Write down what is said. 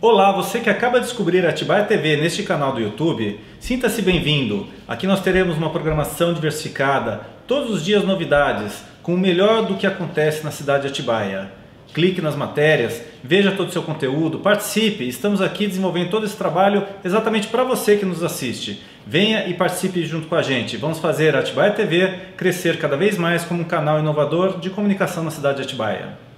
Olá, você que acaba de descobrir a Atibaia TV neste canal do YouTube, sinta-se bem-vindo. Aqui nós teremos uma programação diversificada, todos os dias novidades, com o melhor do que acontece na cidade de Atibaia. Clique nas matérias, veja todo o seu conteúdo, participe, estamos aqui desenvolvendo todo esse trabalho exatamente para você que nos assiste. Venha e participe junto com a gente, vamos fazer a Atibaia TV crescer cada vez mais como um canal inovador de comunicação na cidade de Atibaia.